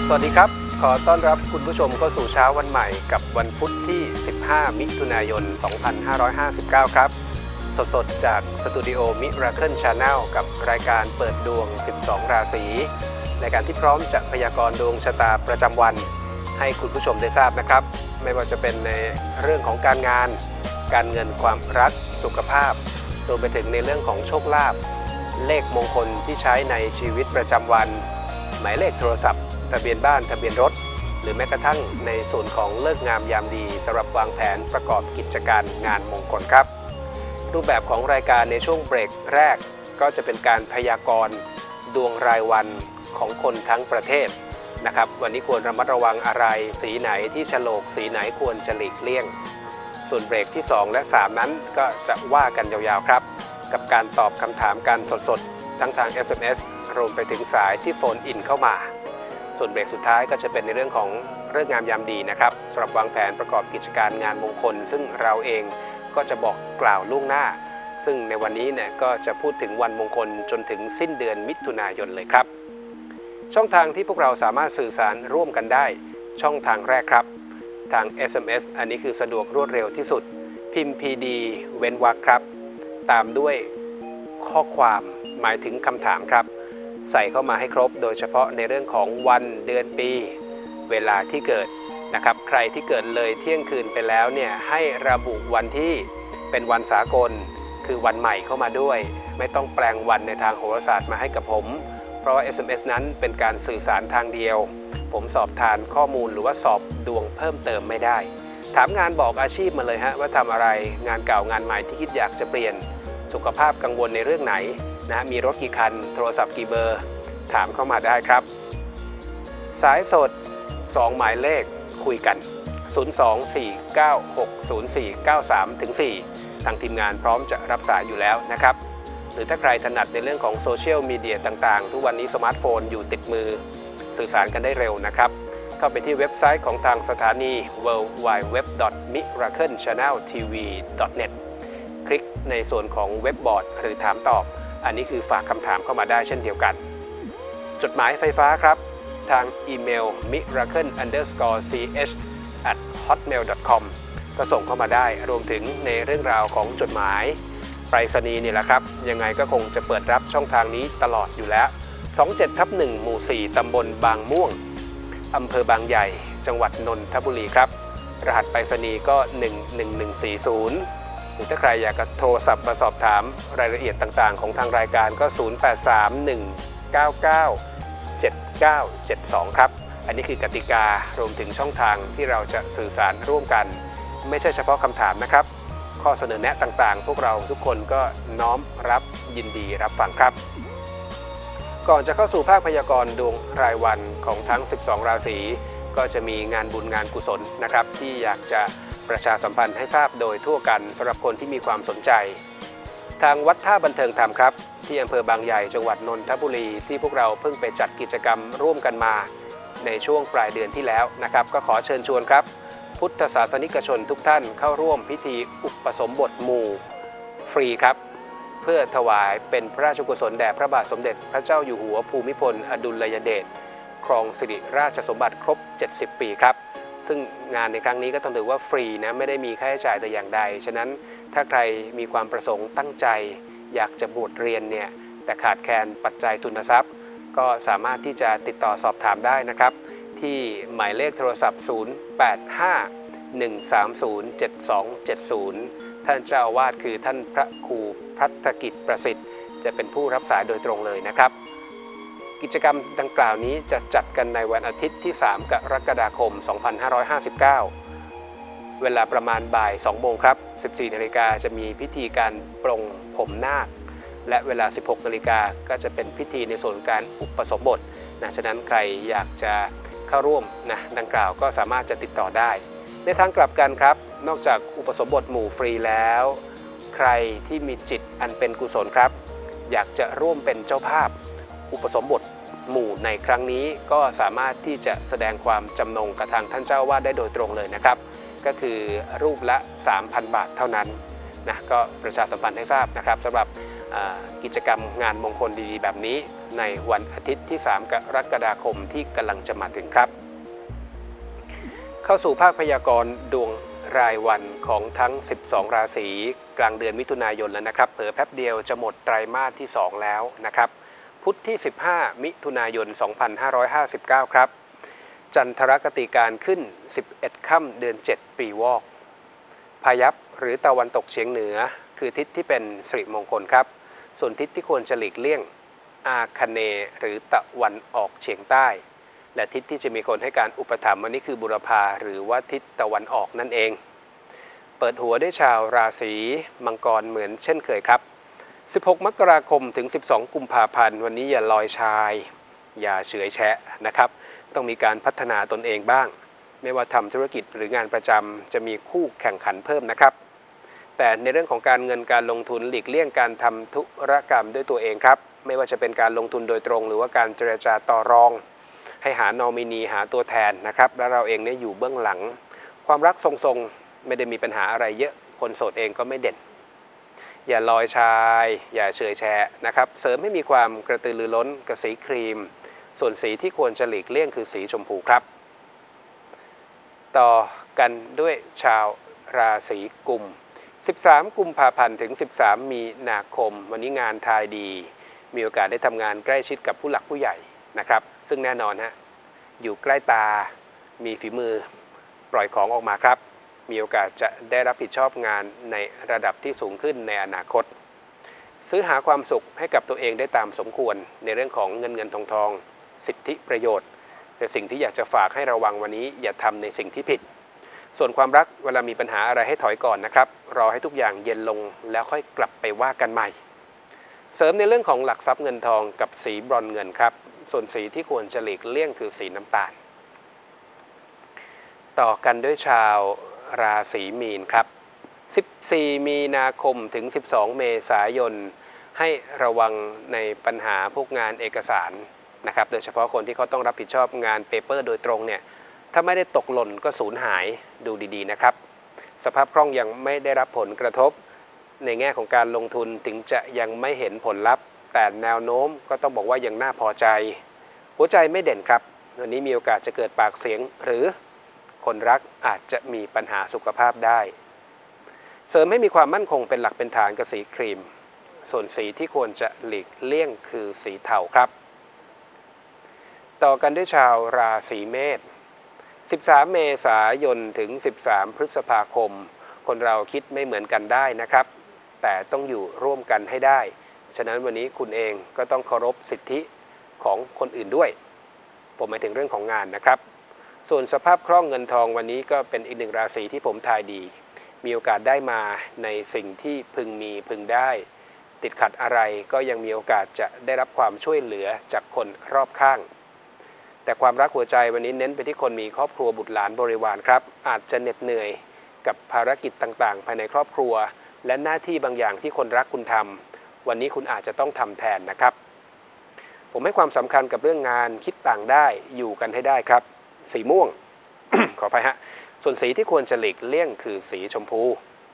สวัสดีครับขอต้อนรับคุณผู้ชมเข้าสู่เช้าวันใหม่กับวันพุธที่ 15 มิถุนายน 2559 ครับสดๆจากสตูดิโอ Miracle Channel กับรายการเปิดดวง 12 ราศีในการที่พร้อมจะพยากรณ์ดวงชะตาประจำวันให้คุณผู้ชมได้ทราบนะครับไม่ว่าจะเป็นในเรื่องของการงานการเงินความรักสุขภาพรวมไปถึงในเรื่องของโชคลาภเลขมงคลที่ใช้ในชีวิตประจำวันหมายเลขโทรศัพท์ทะเบียนบ้านทะเบียนรถหรือแม้กระทั่งในส่วนของเลิกงามยามดีสำหรับวางแผนประกอบกิจการงานมงคลครับรูปแบบของรายการในช่วงเบรกแรกก็จะเป็นการพยากรณ์ดวงรายวันของคนทั้งประเทศนะครับวันนี้ควรระมัดระวังอะไรสีไหนที่ฉลกสีไหนควรจะหลีกเลี่ยงส่วนเบรกที่2และ3นั้นก็จะว่ากันยาวๆครับกับการตอบคำถามกันสดๆทั้งทาง SMS รวมไปถึงสายที่โฟนอินเข้ามาส่วนเบรกสุดท้ายก็จะเป็นในเรื่องของเรื่องงามยามดีนะครับสำหรับวางแผนประกอบกิจการงานมงคลซึ่งเราเองก็จะบอกกล่าวล่วงหน้าซึ่งในวันนี้เนี่ยก็จะพูดถึงวันมงคลจนถึงสิ้นเดือนมิถุนายนเลยครับช่องทางที่พวกเราสามารถสื่อสารร่วมกันได้ช่องทางแรกครับทาง SMS อันนี้คือสะดวกรวดเร็วที่สุดพิมพ์ PD เว้นวรรคครับตามด้วยข้อความหมายถึงคำถามครับใส่เข้ามาให้ครบโดยเฉพาะในเรื่องของวันเดือนปีเวลาที่เกิดนะครับใครที่เกิดเลยเที่ยงคืนไปแล้วเนี่ยให้ระบุวันที่เป็นวันสากลคือวันใหม่เข้ามาด้วยไม่ต้องแปลงวันในทางโหราศาสตร์มาให้กับผมเพราะว่า SMS นั้นเป็นการสื่อสารทางเดียวผมสอบทานข้อมูลหรือว่าสอบดวงเพิ่มเติมไม่ได้ถามงานบอกอาชีพมาเลยฮะว่าทำอะไรงานเก่างานใหม่ที่คิดอยากจะเปลี่ยนสุขภาพกังวลในเรื่องไหนนะมีรถกี่คันโทรศัพท์กี่เบอร์ถามเข้ามาได้ครับสายสด2หมายเลขคุยกัน024960493-4ทางทีมงานพร้อมจะรับสายอยู่แล้วนะครับหรือถ้าใครถนัดในเรื่องของโซเชียลมีเดียต่างๆทุกวันนี้สมาร์ทโฟนอยู่ติดมือสื่อสารกันได้เร็วนะครับเข้าไปที่เว็บไซต์ของทางสถานี www.miraclechanneltv.net คลิกในส่วนของเว็บบอร์ดหรือถามตอบอันนี้คือฝากคำถามเข้ามาได้เช่นเดียวกันจดหมายไฟฟ้าครับทางอีเมล miracle_ch@hotmail.com ก็ส่งเข้ามาได้รวมถึงในเรื่องราวของจดหมายไปรษณีย์นี่แหละครับยังไงก็คงจะเปิดรับช่องทางนี้ตลอดอยู่แล้ว27/1 หมู่ 4 ตำบลบางม่วงอำเภอบางใหญ่จังหวัดนนทบุรีครับรหัสไปรษณีย์ก็11140หรือถ้าใครอยากจะโทรศัพท์มาสอบถามรายละเอียดต่างๆของทางรายการก็0831997972ครับอันนี้คือกติการวมถึงช่องทางที่เราจะสื่อสารร่วมกันไม่ใช่เฉพาะคำถามนะครับข้อเสนอแนะต่างๆพวกเราทุกคนก็น้อมรับยินดีรับฟังครับก่อนจะเข้าสู่ภาคพยากรณ์ดวงรายวันของทั้ง12ราศีก็จะมีงานบุญงานกุศลนะครับที่อยากจะประชาสัมพันธ์ให้ทราบโดยทั่วกันสำหรับคนที่มีความสนใจทางวัดท่าบันเทิงธรรมครับที่อำเภอบางใหญ่จังหวัดนนทบุรีที่พวกเราเพิ่งไปจัดกิจกรรมร่วมกันมาในช่วงปลายเดือนที่แล้วนะครับก็ขอเชิญชวนครับพุทธศาสนิกชนทุกท่านเข้าร่วมพิธีอุปสมบทหมู่ฟรีครับเพื่อถวายเป็นพระราชกุศลแด่พระบาทสมเด็จพระเจ้าอยู่หัวภูมิพลอดุลยเดชครองสิริราชสมบัติครบ70 ปีครับซึ่งงานในครั้งนี้ก็ต้องถือว่าฟรีนะไม่ได้มีค่าใช้จ่ายแต่อย่างใดฉะนั้นถ้าใครมีความประสงค์ตั้งใจอยากจะบวชเรียนเนี่ยแต่ขาดแคลนปัจจัยทุนทรัพย์ก็สามารถที่จะติดต่อสอบถามได้นะครับที่หมายเลขโทรศัพท์0851307270ท่านเจ้าอาวาสคือท่านพระครูภัทรกิจประสิทธิ์จะเป็นผู้รับสายโดยตรงเลยนะครับกิจกรรมดังกล่าวนี้จะจัดกันในวันอาทิตย์ที่3 กรกฎาคม 2559เวลาประมาณบ่าย 2 โมงครับ 14 นาฬิกาจะมีพิธีการปลงผมนาคและเวลา 16 นาฬิกาก็จะเป็นพิธีในส่วนการอุปสมบทนะฉะนั้นใครอยากจะเข้าร่วมนะดังกล่าวก็สามารถจะติดต่อได้ในทางกลับกันครับนอกจากอุปสมบทหมู่ฟรีแล้วใครที่มีจิตอันเป็นกุศลครับอยากจะร่วมเป็นเจ้าภาพอุปสมบทหมู่ในครั้งนี้ก็สามารถที่จะแสดงความจำนงกับทางท่านเจ้าวาดได้โดยตรงเลยนะครับก็คือรูปละ 3,000 บาทเท่านั้นนะก็ประชาสัมพันธ์ให้ทราบนะครับสำหรับกิจกรรมงานมงคลดีๆแบบนี้ในวันอาทิตย์ที่ 3 กรกฎาคมที่กำลังจะมาถึงครับเข้าสู่ภาคพยากรณ์ดวงรายวันของทั้ง 12 ราศีกลางเดือนมิถุนายนแล้วนะครับเผลอแป๊บเดียวจะหมดไตรมาสที่ 2 แล้วนะครับพุธที่ 15 มิถุนายน 2559 ครับจันทรคติการขึ้น 11 ค่ำเดือน 7 ปีวอกพายัพหรือตะวันตกเฉียงเหนือคือทิศที่เป็นสิริมงคลครับส่วนทิศที่ควรจะหลีกเลี่ยงอาคเนย์หรือตะวันออกเฉียงใต้และทิศที่จะมีคนให้การอุปถัมภ์วันนี้คือบุรพาหรือว่าทิศตะวันออกนั่นเองเปิดหัวด้วยชาวราศีมังกรเหมือนเช่นเคยครับ16 มกราคมถึง 12 กุมภาพันธ์วันนี้อย่าลอยชายอย่าเฉยแฉะนะครับต้องมีการพัฒนาตนเองบ้างไม่ว่าทำธุรกิจหรืองานประจำจะมีคู่แข่งขันเพิ่มนะครับแต่ในเรื่องของการเงินการลงทุนหลีกเลี่ยงการทำธุรกรรมด้วยตัวเองครับไม่ว่าจะเป็นการลงทุนโดยตรงหรือว่าการเจรจาต่อรองให้หานอมินีหาตัวแทนนะครับแล้วเราเองเนี่ยอยู่เบื้องหลังความรักทรงๆไม่ได้มีปัญหาอะไรเยอะคนโสดเองก็ไม่เด่นอย่าลอยชายอย่าเฉยแฉะนะครับเสริมให้มีความกระตือรือร้นกับสีครีมส่วนสีที่ควรจะหลีกเลี่ยงคือสีชมพูครับต่อกันด้วยชาวราศีกุม13 กุมภาพันธ์ถึง 13 มีนาคมวันนี้งานทายดีมีโอกาสได้ทำงานใกล้ชิดกับผู้หลักผู้ใหญ่นะครับซึ่งแน่นอนฮะอยู่ใกล้ตามีฝีมือปล่อยของออกมาครับมีโอกาสจะได้รับผิดชอบงานในระดับที่สูงขึ้นในอนาคตซื้อหาความสุขให้กับตัวเองได้ตามสมควรในเรื่องของเงินทองสิทธิประโยชน์แต่สิ่งที่อยากจะฝากให้ระวังวันนี้อย่าทำในสิ่งที่ผิดส่วนความรักเวลามีปัญหาอะไรให้ถอยก่อนนะครับรอให้ทุกอย่างเย็นลงแล้วค่อยกลับไปว่ากันใหม่เสริมในเรื่องของหลักทรัพย์เงินทองกับสีบรอนซ์เงินครับส่วนสีที่ควรจะหลีกเลี่ยงคือสีน้ำตาลต่อกันด้วยชาวราศีมีนครับ14 มีนาคมถึง 12 เมษายนให้ระวังในปัญหาพวกงานเอกสารนะครับโดยเฉพาะคนที่เขาต้องรับผิดชอบงานเปเปอร์โดยตรงเนี่ยถ้าไม่ได้ตกหล่นก็สูญหายดูดีๆนะครับสภาพคล่องยังไม่ได้รับผลกระทบในแง่ของการลงทุนถึงจะยังไม่เห็นผลลัพธ์แต่แนวโน้มก็ต้องบอกว่ายังน่าพอใจหัวใจไม่เด่นครับวันนี้มีโอกาสจะเกิดปากเสียงหรือคนรักอาจจะมีปัญหาสุขภาพได้เสริมให้มีความมั่นคงเป็นหลักเป็นฐานกับสีครีมส่วนสีที่ควรจะหลีกเลี่ยงคือสีเทาครับต่อกันด้วยชาวราศีเมษ13 เมษายนถึง 13 พฤษภาคมคนเราคิดไม่เหมือนกันได้นะครับแต่ต้องอยู่ร่วมกันให้ได้ฉะนั้นวันนี้คุณเองก็ต้องเคารพสิทธิของคนอื่นด้วยผมหมายถึงเรื่องของงานนะครับส่วนสภาพคล่องเงินทองวันนี้ก็เป็นอีกหนึ่งราศีที่ผมทายดีมีโอกาสได้มาในสิ่งที่พึงมีพึงได้ติดขัดอะไรก็ยังมีโอกาสจะได้รับความช่วยเหลือจากคนรอบข้างแต่ความรักหัวใจวันนี้เน้นไปที่คนมีครอบครัวบุตรหลานบริวารครับอาจจะเหน็ดเหนื่อยกับภารกิจต่างๆภายในครอบครัวและหน้าที่บางอย่างที่คนรักคุณทำวันนี้คุณอาจจะต้องทำแทนนะครับผมให้ความสำคัญกับเรื่องงานคิดต่างได้อยู่กันให้ได้ครับสีม่วง ขออภัยฮะส่วนสีที่ควรจะหลีกเลี่ยงคือสีชมพู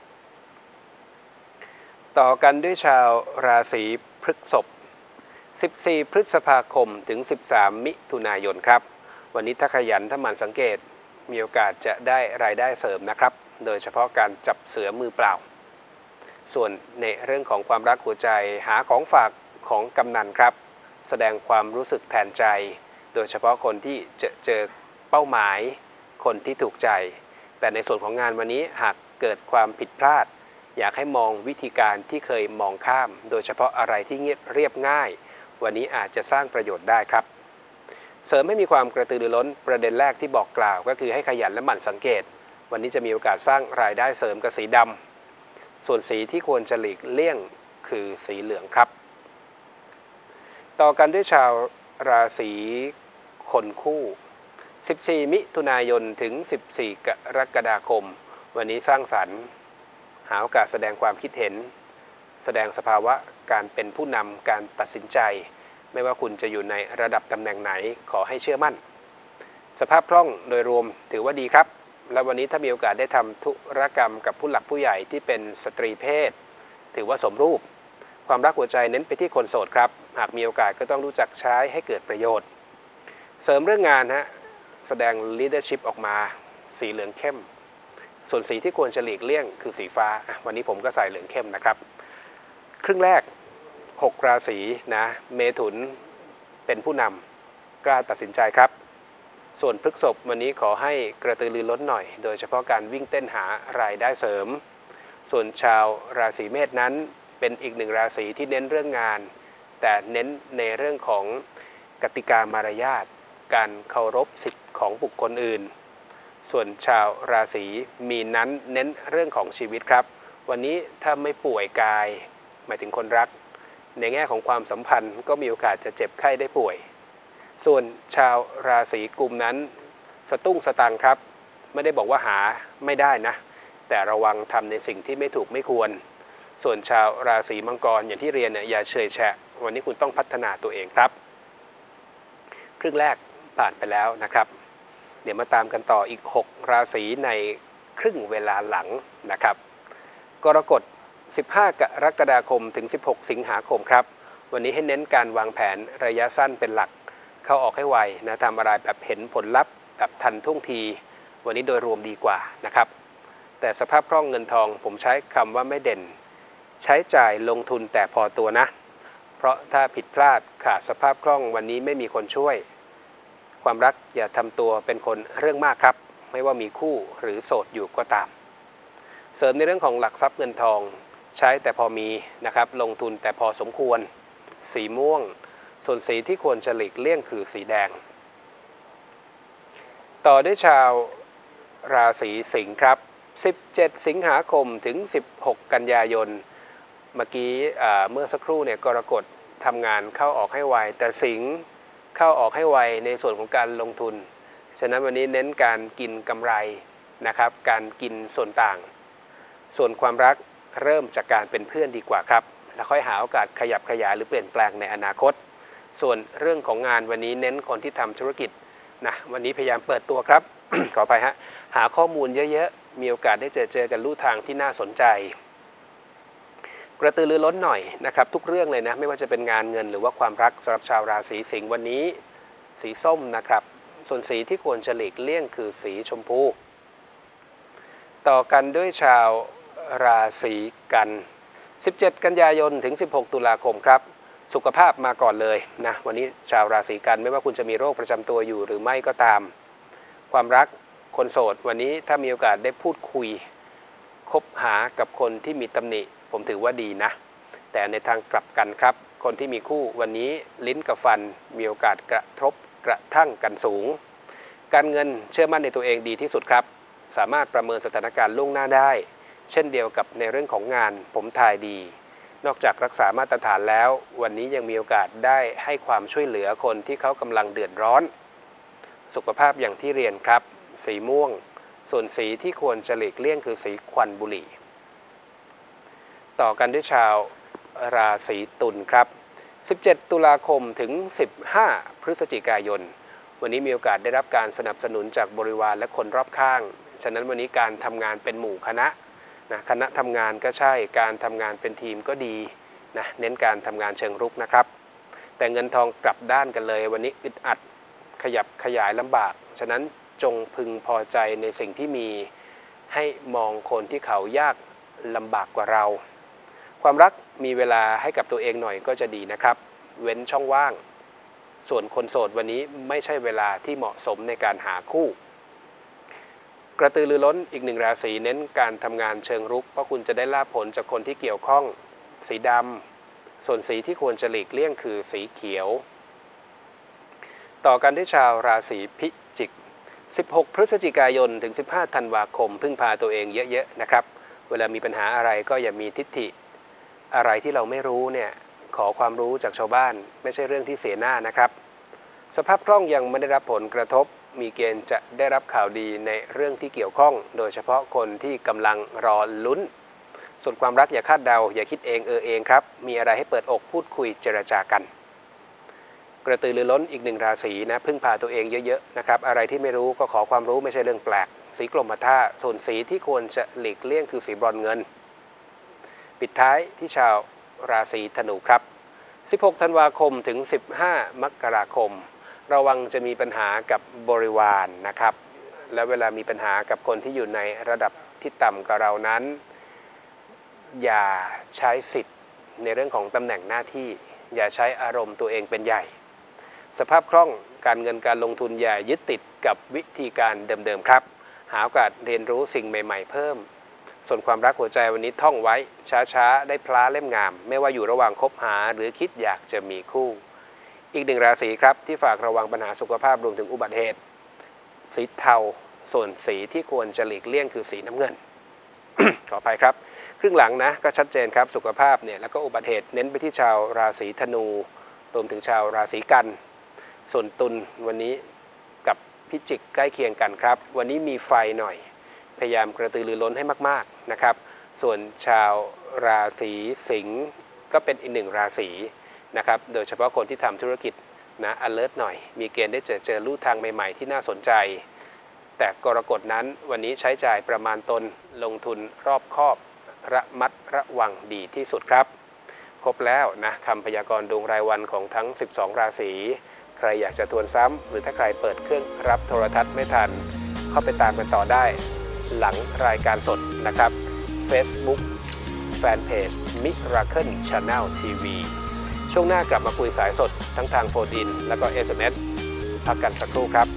ต่อกันด้วยชาวราศีพฤษภ14 พฤษภาคมถึง 13 มิถุนายนครับวันนี้ถ้าขยันถ้าหมั่นสังเกตมีโอกาสจะได้รายได้เสริมนะครับโดยเฉพาะการจับเสือมือเปล่าส่วนในเรื่องของความรักหัวใจหาของฝากของกำนันครับแสดงความรู้สึกแทนใจโดยเฉพาะคนที่เจอเป้าหมายคนที่ถูกใจแต่ในส่วนของงานวันนี้หากเกิดความผิดพลาดอยากให้มองวิธีการที่เคยมองข้ามโดยเฉพาะอะไรที่เรียบง่ายวันนี้อาจจะสร้างประโยชน์ได้ครับเสริมให้มีความกระตือรือร้นประเด็นแรกที่บอกกล่าวก็คือให้ขยันและหมั่นสังเกตวันนี้จะมีโอกาสสร้างรายได้เสริมกับสีดำส่วนสีที่ควรจะหลีกเลี่ยงคือสีเหลืองครับต่อกันด้วยชาวราศีคนคู่14 มิถุนายนถึง 14 กรกฎาคมวันนี้สร้างสรรค์หาโอกาสแสดงความคิดเห็นแสดงสภาวะการเป็นผู้นำการตัดสินใจไม่ว่าคุณจะอยู่ในระดับตำแหน่งไหนขอให้เชื่อมั่นสภาพคล่องโดยรวมถือว่าดีครับและวันนี้ถ้ามีโอกาสได้ทำธุรกรรมกับผู้หลักผู้ใหญ่ที่เป็นสตรีเพศถือว่าสมรูปความรักหัวใจเน้นไปที่คนโสดครับหากมีโอกาสก็ต้องรู้จักใช้ให้เกิดประโยชน์เสริมเรื่องงานแสดง leadership ออกมาสีเหลืองเข้มส่วนสีที่ควรจะหลีกเลี่ยงคือสีฟ้าวันนี้ผมก็ใส่เหลืองเข้มนะครับครึ่งแรก6ราศีนะเมถุนเป็นผู้นำกล้าตัดสินใจครับส่วนพฤษภวันนี้ขอให้กระตือรือร้นหน่อยโดยเฉพาะการวิ่งเต้นหารายได้เสริมส่วนชาวราศีเมษนั้นเป็นอีกหนึ่งราศีที่เน้นเรื่องงานแต่เน้นในเรื่องของกติกามารยาทการเคารพสิทธิ์ของบุคคลอื่นส่วนชาวราศีมีนนั้นเน้นเรื่องของชีวิตครับวันนี้ถ้าไม่ป่วยกายหมายถึงคนรักในแง่ของความสัมพันธ์ก็มีโอกาสจะเจ็บไข้ได้ป่วยส่วนชาวราศีกุมนั้นสตุ้งสตังครับไม่ได้บอกว่าหาไม่ได้นะแต่ระวังทำในสิ่งที่ไม่ถูกไม่ควรส่วนชาวราศีมังกรอย่างที่เรียนอย่าเฉยแฉะวันนี้คุณต้องพัฒนาตัวเองครับครึ่งแรกผ่านไปแล้วนะครับเดี๋ยวมาตามกันต่ออีก6ราศีในครึ่งเวลาหลังนะครับกรกฎ15 กรกฎาคมถึง16 สิงหาคมครับวันนี้ให้เน้นการวางแผนระยะสั้นเป็นหลักเข้าออกให้ไวนะทำอะไรแบบเห็นผลลัพธ์แบบทันท่วงทีวันนี้โดยรวมดีกว่านะครับแต่สภาพคล่องเงินทองผมใช้คำว่าไม่เด่นใช้จ่ายลงทุนแต่พอตัวนะเพราะถ้าผิดพลาดขาดสภาพคล่องวันนี้ไม่มีคนช่วยความรักอย่าทำตัวเป็นคนเรื่องมากครับไม่ว่ามีคู่หรือโสดอยู่ก็ตามเสริมในเรื่องของหลักทรัพย์เงินทองใช้แต่พอมีนะครับลงทุนแต่พอสมควรสีม่วงส่วนสีที่ควรจะหลีกเลี่ยงคือสีแดงต่อด้วยชาวราศีสิงห์ครับ17 สิงหาคมถึง16 กันยายนเมื่อกี้เมื่อสักครู่เนี่ยกรกฎทำงานเข้าออกให้ไวแต่สิงห์เข้าออกให้ไวในส่วนของการลงทุนฉะนั้นวันนี้เน้นการกินกำไรนะครับการกินส่วนต่างส่วนความรักเริ่มจากการเป็นเพื่อนดีกว่าครับแล้วค่อยหาโอกาสขยับขยายหรือเปลี่ยนแปลงในอนาคตส่วนเรื่องของงานวันนี้เน้นคนที่ทำธุรกิจนะวันนี้พยายามเปิดตัวครับ ขออภัยหาข้อมูลเยอะๆมีโอกาสได้เจอกันลู่ทางที่น่าสนใจกระตือรือร้นหน่อยนะครับทุกเรื่องเลยนะไม่ว่าจะเป็นงานเงินหรือว่าความรักสำหรับชาวราศีสิงห์วันนี้สีส้มนะครับส่วนสีที่ควรจะหลีกเลี่ยงคือสีชมพูต่อกันด้วยชาวราศีกัน17 กันยายนถึง16 ตุลาคมครับสุขภาพมาก่อนเลยนะวันนี้ชาวราศีกันไม่ว่าคุณจะมีโรคประจำตัวอยู่หรือไม่ก็ตามความรักคนโสดวันนี้ถ้ามีโอกาสได้พูดคุยคบหากับคนที่มีตำหนิผมถือว่าดีนะแต่ในทางกลับกันครับคนที่มีคู่วันนี้ลิ้นกับฟันมีโอกาสกระทบกระทั่งกันสูงการเงินเชื่อมั่นในตัวเองดีที่สุดครับสามารถประเมินสถานการณ์ล่วงหน้าได้เช่นเดียวกับในเรื่องของงานผมทายดีนอกจากรักษามาตรฐานแล้ววันนี้ยังมีโอกาสได้ให้ความช่วยเหลือคนที่เขากำลังเดือดร้อนสุขภาพอย่างที่เรียนครับสีม่วงส่วนสีที่ควรจะหลีกเลี่ยงคือสีควันบุหรี่ต่อกันด้วยชาวราศีตุลครับ17 ตุลาคมถึง15 พฤศจิกายนวันนี้มีโอกาสได้รับการสนับสนุนจากบริวารและคนรอบข้างฉะนั้นวันนี้การทำงานเป็นหมู่คณะคณะทำงานก็ใช่การทำงานเป็นทีมก็ดีนะเน้นการทำงานเชิงรุกนะครับแต่เงินทองกลับด้านกันเลยวันนี้อึดอัดขยับขยายลำบากฉะนั้นจงพึงพอใจในสิ่งที่มีให้มองคนที่เขายากลำบากกว่าเราความรักมีเวลาให้กับตัวเองหน่อยก็จะดีนะครับเว้นช่องว่างส่วนคนโสดวันนี้ไม่ใช่เวลาที่เหมาะสมในการหาคู่กระตือรือร้นอีกหนึ่งราศีเน้นการทำงานเชิงรุกเพราะคุณจะได้ลาภผลจากคนที่เกี่ยวข้องสีดำส่วนสีที่ควรจะหลีกเลี่ยงคือสีเขียวต่อกันด้วยชาวราศีพิจิก16 พฤศจิกายนถึง15 ธันวาคมพึ่งพาตัวเองเยอะๆนะครับเวลามีปัญหาอะไรก็อย่ามีทิฐิอะไรที่เราไม่รู้เนี่ยขอความรู้จากชาวบ้านไม่ใช่เรื่องที่เสียหน้านะครับสภาพคล่องยังไม่ได้รับผลกระทบมีเกณฑ์จะได้รับข่าวดีในเรื่องที่เกี่ยวข้องโดยเฉพาะคนที่กำลังรอลุ้นส่วนความรักอย่าคาดเดาอย่าคิดเองเองครับมีอะไรให้เปิดอกพูดคุยเจรจากันกระตือรือร้นอีกหนึ่งราศีนะพึ่งพาตัวเองเยอะๆนะครับอะไรที่ไม่รู้ก็ขอความรู้ไม่ใช่เรื่องแปลกสีกรมท่าส่วนสีที่ควรจะหลีกเลี่ยงคือสีบรอนเงินปิดท้ายที่ชาวราศีธนูครับ 16 ธันวาคมถึง 15 มกราคม ระวังจะมีปัญหากับบริวารนะครับ และเวลามีปัญหากับคนที่อยู่ในระดับที่ต่ำกว่าเรานั้น อย่าใช้สิทธิ์ในเรื่องของตำแหน่งหน้าที่ อย่าใช้อารมณ์ตัวเองเป็นใหญ่ สภาพคล่องการเงินการลงทุนอย่ายึดติดกับวิธีการเดิมๆครับ หาโอกาสเรียนรู้สิ่งใหม่ๆเพิ่ม ส่วนความรักหัวใจวันนี้ท่องไว้ช้าๆได้พลาเล่มงามไม่ว่าอยู่ระหว่างคบหาหรือคิดอยากจะมีคู่ อีกหนึ่งราศีครับที่ฝากระวังปัญหาสุขภาพรวมถึงอุบัติเหตุสีเทาส่วนสีที่ควรจะหลีกเลี่ยงคือสีน้ำเงิน ขออภัยครับครึ่งหลังนะก็ชัดเจนครับสุขภาพเนี่ยแล้วก็อุบัติเหตุเน้นไปที่ชาวราศีธนูรวมถึงชาวราศีกันส่วนตุลวันนี้กับพิจิกใกล้เคียงกันครับวันนี้มีไฟหน่อยพยายามกระตือรือร้นให้มากๆนะครับส่วนชาวราศีสิงห์ก็เป็นอีกหนึ่งราศีนะครับโดยเฉพาะคนที่ทำธุรกิจนะ alert หน่อยมีเกณฑ์ได้เจอลู่ทางใหม่ๆที่น่าสนใจแต่กรกฎนั้นวันนี้ใช้จ่ายประมาณตนลงทุนรอบคอบระมัดระวังดีที่สุดครับครบแล้วนะคำพยากรณ์ดวงรายวันของทั้ง12ราศีใครอยากจะทวนซ้ำหรือถ้าใครเปิดเครื่องรับโทรทัศน์ไม่ทันเข้าไปตามกันต่อได้หลังรายการสดนะครับ Facebook Fanpage Miracle Channel TV ช่วงหน้ากลับมาคุยสายสดทั้งทางโฟนอินและก็ SMS พักกันสักครู่ครับ